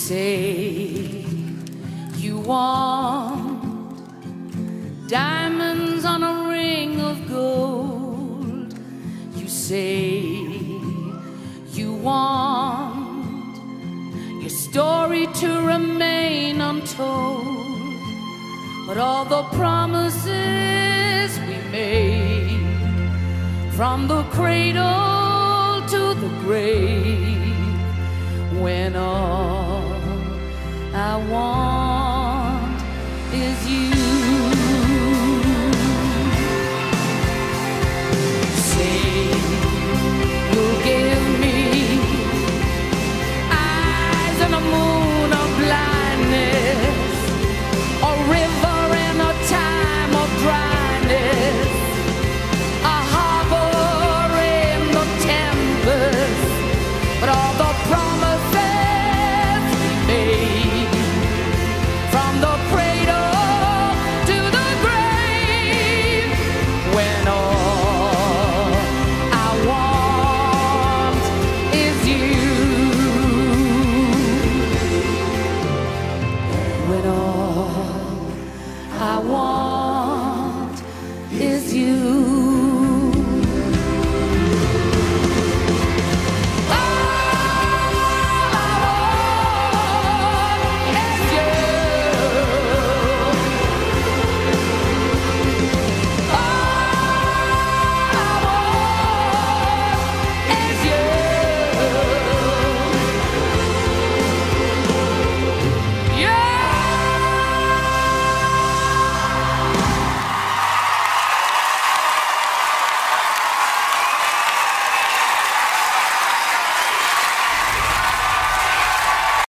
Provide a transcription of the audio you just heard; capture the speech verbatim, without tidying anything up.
say you want diamonds on a ring of gold. You say you want your story to remain untold. But all the promises we made, from the cradle to the grave, when all I want